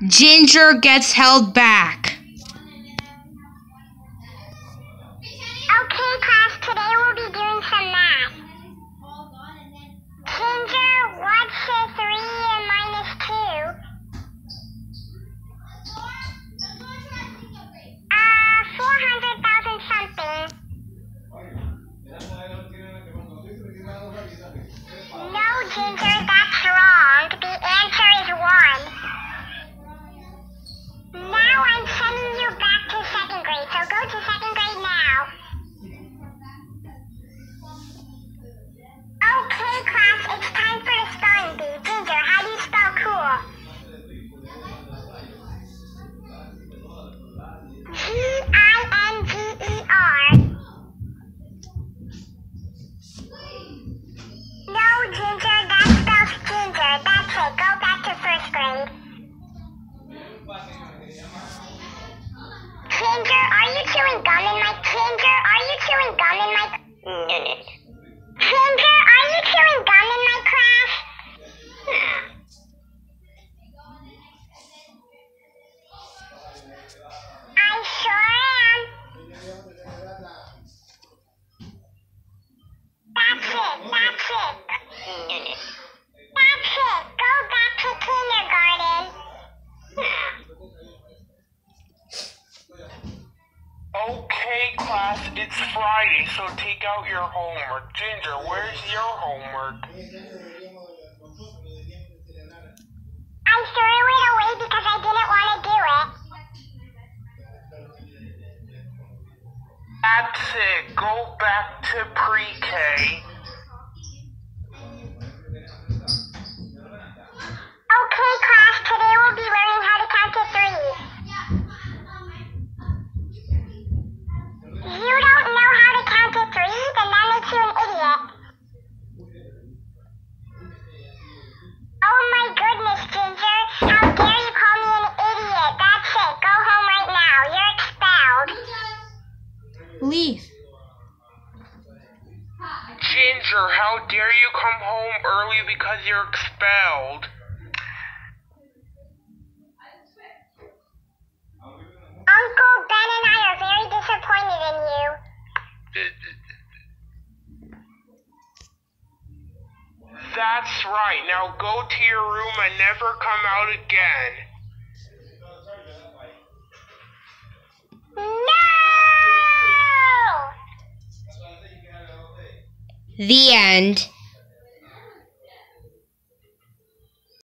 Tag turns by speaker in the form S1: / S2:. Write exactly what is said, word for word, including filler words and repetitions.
S1: Ginger gets held back.
S2: Okay, class, today we'll be doing some math. Ginger, what's uh, three and minus two? Uh, four hundred thousand something. No, Ginger, that's wrong. The answer is one. Now I'm sending you back to second grade, so go to second grade now. Okay, class, it's time for the spelling bee. Ginger, how do you spell cool? G I N G E R. No, Ginger, that spells ginger. That's it. Go back to first grade. Ginger, are you chewing gum in my... Ginger, are you chewing gum in my... No, no. Ginger, are you chewing gum in my class? I sure am. That's it, that's it. No, no. That's it. Go back to kindergarten.
S3: Okay, class, it's Friday, so take out your homework. Ginger, where's your homework?
S2: I threw it away because I didn't want to do it.
S3: That's it. Go back to pre-K.
S2: Okay, class, today we'll be learning how to count to three. You don't know how to count to three? Then that makes you an idiot. Oh my goodness, Ginger. How dare you call me an idiot? That's it. Go home right now. You're expelled.
S1: Leave.
S3: Ginger, how dare you come home early because you're expelled?
S2: Uncle Ben and I are very disappointed in you.
S3: That's right. Now go to your room and never come out again.
S2: No!
S1: The end.